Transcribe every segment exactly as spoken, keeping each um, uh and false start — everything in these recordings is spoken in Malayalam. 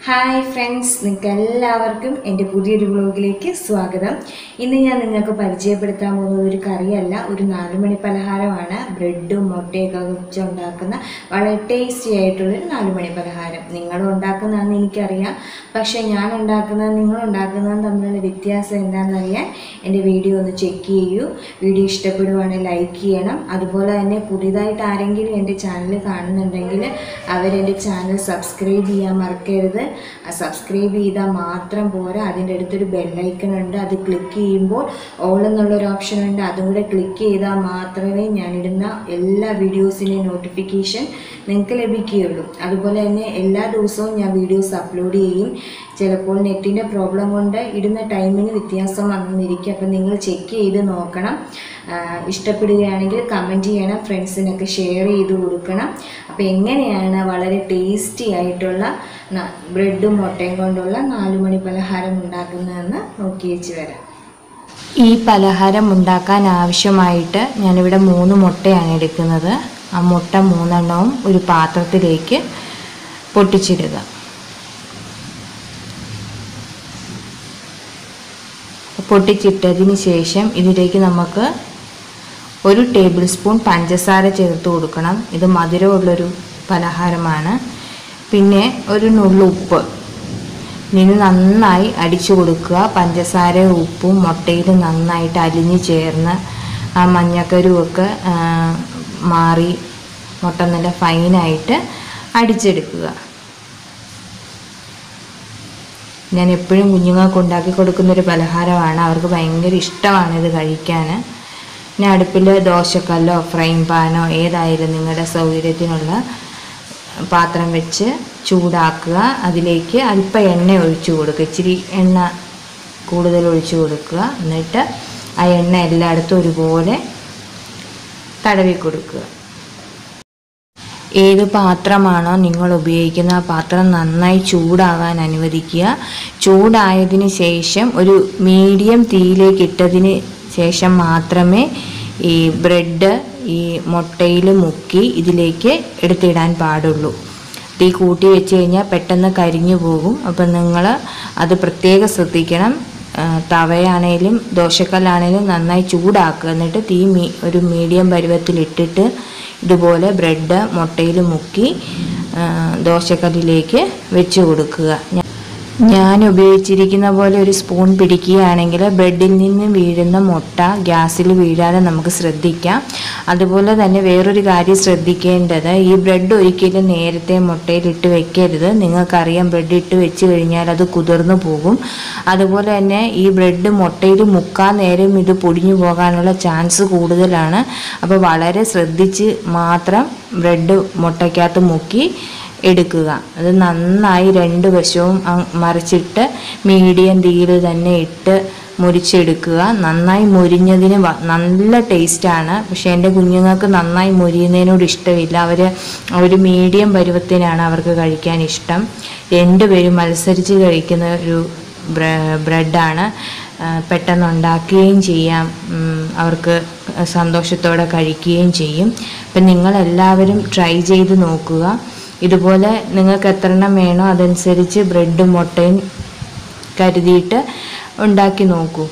ഹായ് ഫ്രണ്ട്സ്, നിങ്ങൾക്ക് എല്ലാവർക്കും എൻ്റെ പുതിയൊരു വ്ലോഗിലേക്ക് സ്വാഗതം. ഇന്ന് ഞാൻ നിങ്ങൾക്ക് പരിചയപ്പെടുത്താൻ പോകുന്നത് ഒരു കറിയല്ല, ഒരു നാലുമണി പലഹാരമാണ്. ബ്രെഡും മുട്ടയൊക്കെ വെച്ച് ഉണ്ടാക്കുന്ന വളരെ ടേസ്റ്റി ആയിട്ടുള്ളൊരു നാലുമണി പലഹാരം. നിങ്ങളും ഉണ്ടാക്കുന്നതെന്ന് എനിക്കറിയാം, പക്ഷേ ഞാൻ ഉണ്ടാക്കുന്നത് നിങ്ങൾ ഉണ്ടാക്കുന്നതും തമ്മിലുള്ള വ്യത്യാസം എന്താണെന്നറിയാൻ എൻ്റെ വീഡിയോ ഒന്ന് ചെക്ക് ചെയ്യൂ. വീഡിയോ ഇഷ്ടപ്പെടുവാണെങ്കിൽ ലൈക്ക് ചെയ്യണം. അതുപോലെ തന്നെ പുതിയതായിട്ട് ആരെങ്കിലും എൻ്റെ ചാനൽ കാണുന്നുണ്ടെങ്കിൽ അവരെൻ്റെ ചാനൽ സബ്സ്ക്രൈബ് ചെയ്യാൻ മറക്കരുത്. സബ്സ്ക്രൈബ് ചെയ്താൽ മാത്രം പോരാ, അതിൻ്റെ അടുത്തൊരു ബെല്ലൈക്കൺ ഉണ്ട്, അത് ക്ലിക്ക് ചെയ്യുമ്പോൾ ഓൾ എന്നുള്ളൊരു ഓപ്ഷൻ ഉണ്ട്, അതും കൂടെ ക്ലിക്ക് ചെയ്താൽ മാത്രമേ ഞാനിടുന്ന എല്ലാ വീഡിയോസിൻ്റെയും നോട്ടിഫിക്കേഷൻ നിങ്ങൾക്ക് ലഭിക്കുകയുള്ളൂ. അതുപോലെ തന്നെ എല്ലാ ദിവസവും ഞാൻ വീഡിയോസ് അപ്ലോഡ് ചെയ്യും. ചിലപ്പോൾ നെറ്റിൻ്റെ പ്രോബ്ലം കൊണ്ട് ഇടുന്ന ടൈമിന് വ്യത്യാസം വന്നിരിക്കും, അപ്പം നിങ്ങൾ ചെക്ക് ചെയ്ത് നോക്കണം. ഇഷ്ടപ്പെടുകയാണെങ്കിൽ കമൻറ്റ് ചെയ്യണം, ഫ്രണ്ട്സിനൊക്കെ ഷെയർ ചെയ്ത് കൊടുക്കണം. അപ്പോൾ എങ്ങനെയാണ് വളരെ ടേസ്റ്റി ആയിട്ടുള്ള ബ്രെഡും മുട്ടയും കൊണ്ടുള്ള നാലുമണി പലഹാരം ഉണ്ടാക്കുന്നതെന്ന് നോക്കി വെച്ച് വരാം. ഈ പലഹാരം ഉണ്ടാക്കാൻ ആവശ്യമായിട്ട് ഞാനിവിടെ മൂന്ന് മുട്ടയാണ് എടുക്കുന്നത്. ആ മുട്ട മൂന്നെണ്ണവും ഒരു പാത്രത്തിലേക്ക് പൊട്ടിച്ചിടുക. പൊട്ടിച്ചിട്ടതിന് ശേഷം ഇതിലേക്ക് നമുക്ക് ഒരു ടേബിൾ സ്പൂൺ പഞ്ചസാര ചേർത്ത് കൊടുക്കണം. ഇത് മധുരമുള്ളൊരു പലഹാരമാണ്. പിന്നെ ഒരു നുള്ളു ഉപ്പ്. ഇത് നന്നായി അടിച്ചു കൊടുക്കുക. പഞ്ചസാരയും ഉപ്പും മുട്ടയിൽ നന്നായിട്ട് അലിഞ്ഞ് ചേർന്ന് ആ മഞ്ഞക്കരുവൊക്കെ മാറി മുട്ട നല്ല ഫൈനായിട്ട് അടിച്ചെടുക്കുക. ഞാൻ എപ്പോഴും കുഞ്ഞുങ്ങൾക്ക് ഉണ്ടാക്കി കൊടുക്കുന്നൊരു പലഹാരമാണ്. അവർക്ക് ഭയങ്കര ഇഷ്ടമാണ് ഇത് കഴിക്കാൻ. പിന്നെ അടുപ്പിൽ ദോശക്കല്ലോ ഫ്രൈ പാനോ ഏതായാലും നിങ്ങളുടെ സൗകര്യത്തിനുള്ള പാത്രം വെച്ച് ചൂടാക്കുക. അതിലേക്ക് അല്പം എണ്ണ ഒഴിച്ചു കൊടുക്കുക. ഇച്ചിരി എണ്ണ കൂടുതൽ ഒഴിച്ചു കൊടുക്കുക. എന്നിട്ട് ആ എണ്ണ എല്ലായിടത്തും ഒരുപോലെ തടവി കൊടുക്കുക. ഏത് പാത്രമാണോ നിങ്ങൾ ഉപയോഗിക്കുന്ന ആ പാത്രം നന്നായി ചൂടാകാൻ അനുവദിക്കുക. ചൂടായതിന് ശേഷം ഒരു മീഡിയം തീയിലേക്ക് ഇട്ടതിന് ശേഷം മാത്രമേ ഈ ബ്രെഡ് ഈ മുട്ടയിൽ മുക്കി ഇതിലേക്ക് എടുത്തിടാൻ പാടുള്ളൂ. തീ കൂട്ടി വെച്ച് കഴിഞ്ഞാൽ പെട്ടെന്ന് കരിഞ്ഞു പോകും. അപ്പം നിങ്ങൾ അത് പ്രത്യേകം ശ്രദ്ധിക്കണം. തവയാണേലും ദോശക്കല്ലാണേലും നന്നായി ചൂടാക്കുക. എന്നിട്ട് തീ മീ ഒരു മീഡിയം പരുവത്തിലിട്ടിട്ട് ഇതുപോലെ ബ്രെഡ് മുട്ടയിൽ മുക്കി ദോശക്കല്ലിലേക്ക് വെച്ച് കൊടുക്കുക. ഞാൻ ഉപയോഗിച്ചിരിക്കുന്ന പോലെ ഒരു സ്പൂൺ പിടിക്കുകയാണെങ്കിൽ ബ്രെഡിൽ നിന്ന് വീഴുന്ന മുട്ട ഗ്യാസിൽ വീഴാതെ നമുക്ക് ശ്രദ്ധിക്കാം. അതുപോലെ തന്നെ വേറൊരു കാര്യം ശ്രദ്ധിക്കേണ്ടത്, ഈ ബ്രെഡ് ഒരിക്കലും നേരത്തെ മുട്ടയിൽ ഇട്ട് വെക്കരുത്. നിങ്ങൾക്കറിയാം, ബ്രെഡ് ഇട്ട് വെച്ച് കഴിഞ്ഞാൽ അത് കുതിർന്നു പോകും. അതുപോലെ തന്നെ ഈ ബ്രെഡ് മുട്ടയിൽ മുക്കാൻ നേരം ഇത് പൊടിഞ്ഞു പോകാനുള്ള ചാൻസ് കൂടുതലാണ്. അപ്പോൾ വളരെ ശ്രദ്ധിച്ച് മാത്രം ബ്രെഡ് മുട്ടയ്ക്കകത്ത് മുക്കി എടുക്കുക. അത് നന്നായി രണ്ട് വശവും മറിച്ചിട്ട് മീഡിയം തീയിൽ തന്നെ ഇട്ട് മുരിച്ചെടുക്കുക. നന്നായി മുരിഞ്ഞതിന് നല്ല ടേസ്റ്റാണ്. പക്ഷേ എൻ്റെ കുഞ്ഞുങ്ങൾക്ക് നന്നായി മുരിയുന്നതിനോട് ഇഷ്ടമില്ല. അവർ ഒരു മീഡിയം പരുവത്തിനാണ് അവർക്ക് കഴിക്കാൻ ഇഷ്ടം. രണ്ടുപേരും മത്സരിച്ച് കഴിക്കുന്ന ഒരു ബ്രെഡാണ്. പെട്ടെന്ന് ഉണ്ടാക്കുകയും ചെയ്യാം, അവർക്ക് സന്തോഷത്തോടെ കഴിക്കുകയും ചെയ്യും. അപ്പം നിങ്ങളെല്ലാവരും ട്രൈ ചെയ്ത് നോക്കുക. ഇതുപോലെ നിങ്ങൾക്ക് എത്ര എണ്ണം വേണോ അതനുസരിച്ച് ബ്രെഡും മുട്ടയും കരുതിയിട്ട് ഉണ്ടാക്കി നോക്കൂ.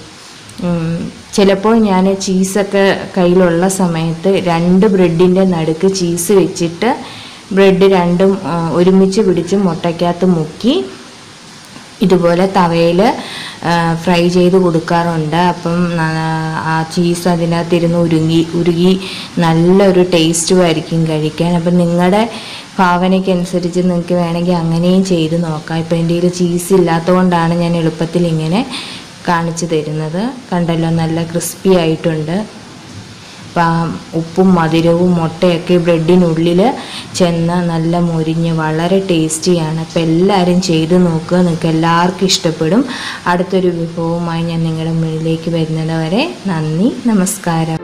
ചിലപ്പോൾ ഞാൻ ചീസൊക്കെ കയ്യിലുള്ള സമയത്ത് രണ്ട് ബ്രെഡിൻ്റെ നടുക്ക് ചീസ് വെച്ചിട്ട് ബ്രെഡ് രണ്ടും ഒരുമിച്ച് പിടിച്ച് മുട്ടയ്ക്കകത്ത് മുക്കി ഇതുപോലെ തവയിൽ ഫ്രൈ ചെയ്ത് കൊടുക്കാറുണ്ട്. അപ്പം ആ ചീസ് അതിനകത്തിരുന്ന് ഉരുങ്ങി ഉരുകി നല്ലൊരു ടേസ്റ്റും ആയിരിക്കും കഴിക്കാൻ. അപ്പം നിങ്ങളുടെ ഭാവനയ്ക്കനുസരിച്ച് നിങ്ങൾക്ക് വേണമെങ്കിൽ അങ്ങനെയും ചെയ്ത് നോക്കാം. ഇപ്പം എൻ്റെ കയ്യിൽ ചീസ് ഇല്ലാത്തതുകൊണ്ടാണ് ഞാൻ എളുപ്പത്തിൽ ഇങ്ങനെ കാണിച്ചു തരുന്നത്. കണ്ടല്ലോ, നല്ല ക്രിസ്പി ആയിട്ടുണ്ട്. അപ്പം ഉപ്പും മധുരവും മുട്ടയൊക്കെ ബ്രെഡിനുള്ളിൽ ചെന്ന് നല്ല മുരിഞ്ഞ് വളരെ ടേസ്റ്റിയാണ്. അപ്പം എല്ലാവരും ചെയ്ത് നോക്കുക, നിങ്ങൾക്ക് എല്ലാവർക്കും ഇഷ്ടപ്പെടും. അടുത്തൊരു വിഭവവുമായി ഞാൻ നിങ്ങളുടെ മുന്നിലേക്ക് വരുന്നത് വരെ നന്ദി, നമസ്കാരം.